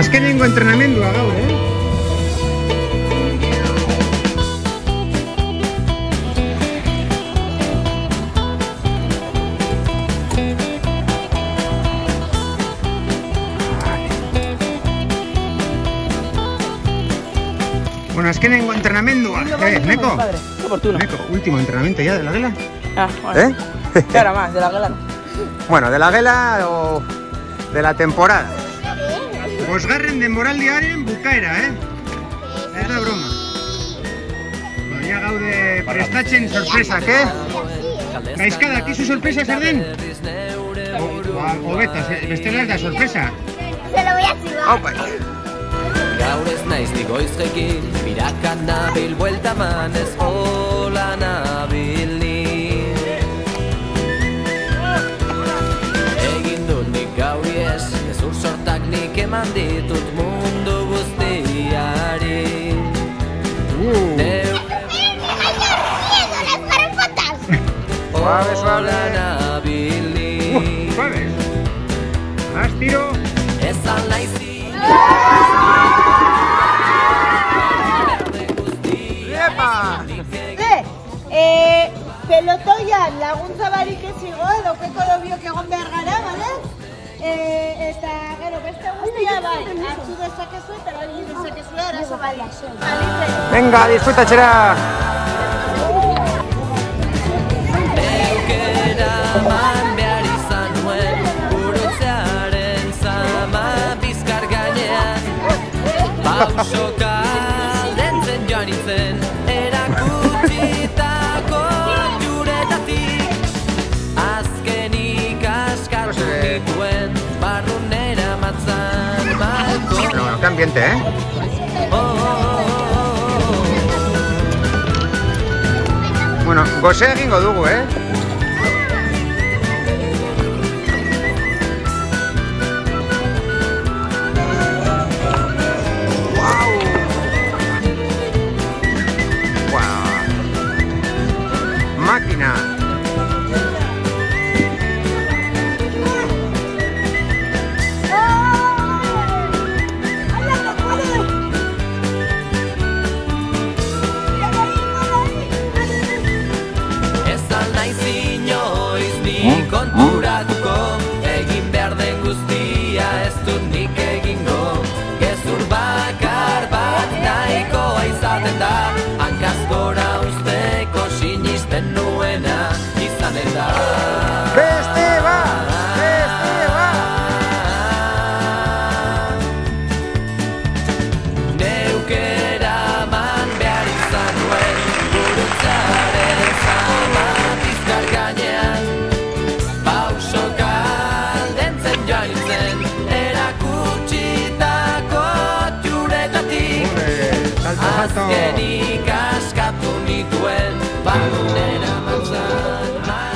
Azkenengo entrenamendua gaur, Bueno, azkenengo entrenamendua. Neko? Neko, último entrenamiento ya de la gela. Ah, bueno. Claro, más, de la gela no. Bueno, de la gela o de la temporada. Bosgarren denboraldiaren bukaera, Ez da broma. Bueno, ya gaude prestatzen sorpresak, Gaizkada, akizu sorpresa zer den? Hobetas, bestela ez da sorpresa. Se lo voy a chivar. Gaur ez naiz nigoizkekin, birakan nabil, buelta manez, hola nabil ni. Egin dut nik gauri ez, gezur sortak nik eman ditut mundu guztiari. Suave, suave. Hola nabil ni. Suave. Más tiro. Ezan naizi. Pelotoian laguntza barik ez igo edo keko biok egon behar gara, bale? Eta gero beste guztia bai, hartu dezakezu eta bali dezakezu arazo bali. Venga, disfrutatxera! Eukera man behar izan nuen, burutzearen zama bizkar gainean. Pausoka aldentzen joan itzen, erakutsitako juretatik. Azkenik askatu nituen, barrunera matzan balko. Bueno, qué ambiente, Bueno, gozea egingo dugu, Máquina. Ez alnaiz inoiz nik konturatuko, egin behar den guztia ez dut nik egingo. Gezur bakar bat nahikoa izaten da, hankazkora usteko sinisten nuena izanen da. Beste bat! Beste bat! Neukera man behar izan nuen, burutzaren zama bizkar gainean. Pausoka aldentzen joan nintzen, erakutsitako juretatik. Azkenik askatu nituen, barrunera matzan.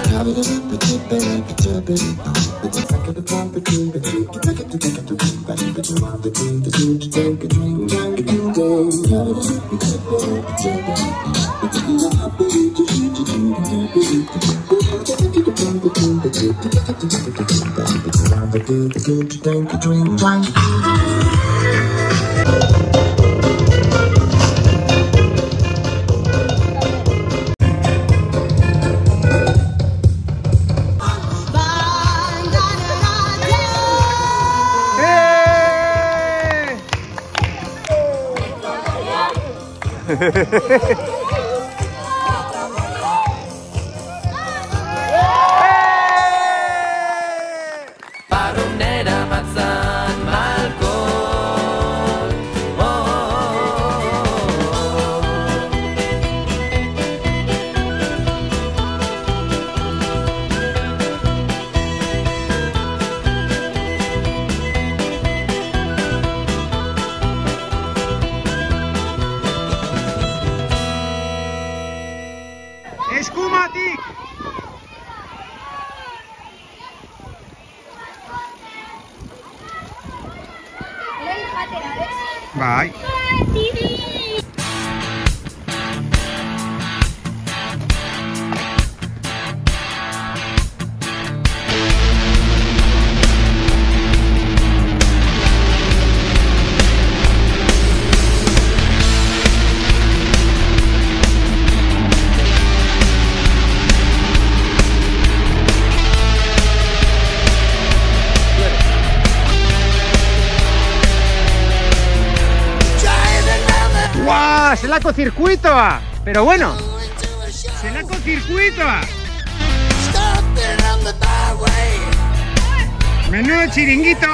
Barrunera matzan malko. ¡Ah! ¡Zelako zirkuitoa! Pero bueno, ¡zelako zirkuitoa! ¡Menudo chiringuito!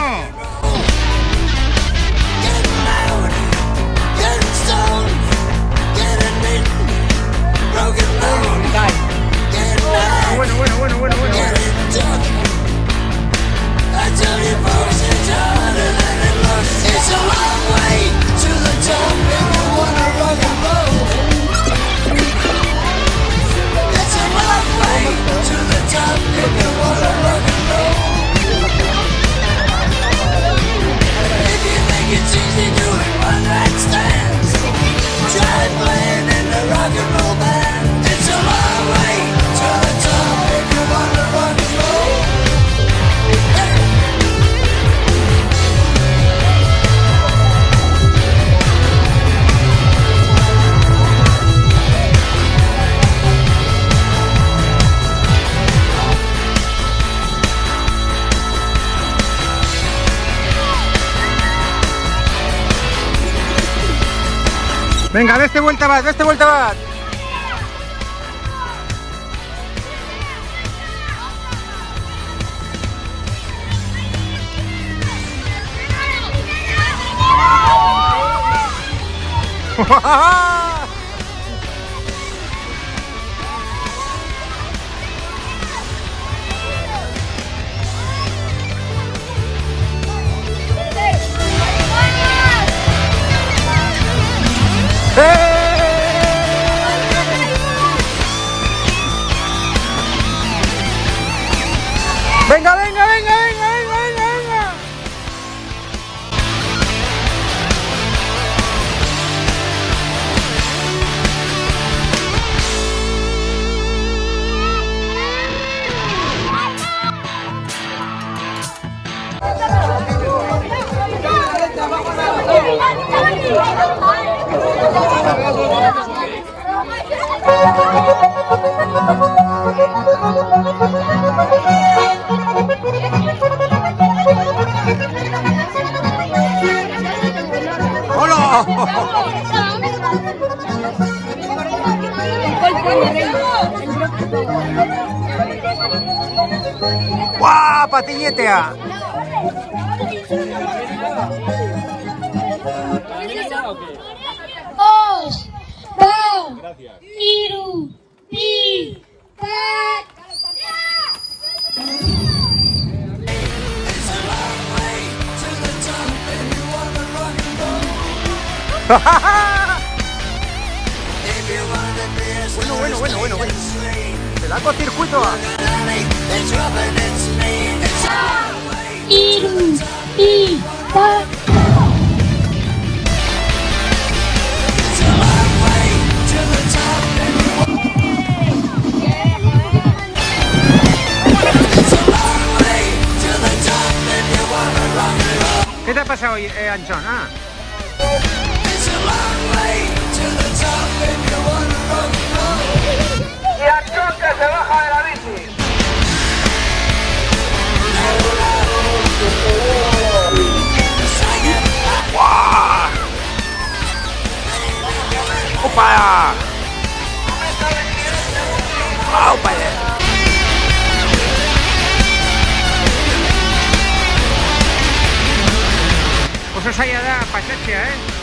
Bueno. Venga, beste vuelta bat, beste vuelta bat. Venga. ¡Hola! ¡Guau! ¡Patiñetea! Os, bau, hiru, bi, bat. Bueno. ¡Zelako zirkuitoa! Hiru, bi, bat. ¿Qué te ha pasado hoy, Anchón? Ah. Y Anchón que se baja de la bici. ¡Guau! ¡Opa! ¡Opa! Oso zaila da pasatzea,